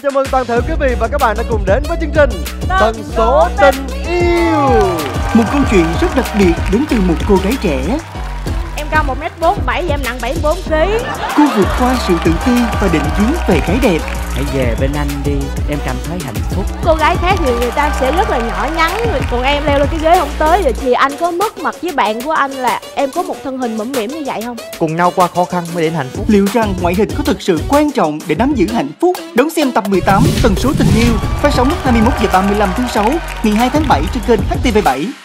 chào mừng toàn thể quý vị và các bạn đã cùng đến với chương trình Tần số tình yêu. Một câu chuyện rất đặc biệt đến từ một cô gái trẻ. Em cao 1m47 và em nặng 74kg. Cô vượt qua sự tự ti và định hướng về cái đẹp. Hãy về bên anh đi, em cảm thấy hạnh phúc. Cô gái khác thì người ta sẽ rất là nhỏ nhắn, còn em leo lên cái ghế không tới rồi. Thì anh có mất mặt với bạn của anh là em có một thân hình mũm mĩm như vậy không? Cùng nhau qua khó khăn mới đến hạnh phúc. Liệu rằng ngoại hình có thực sự quan trọng để nắm giữ hạnh phúc? Đón xem tập 18 Tần số tình yêu, phát sóng lúc 21h35 thứ 6 ngày 2 tháng 7 trên kênh HTV7.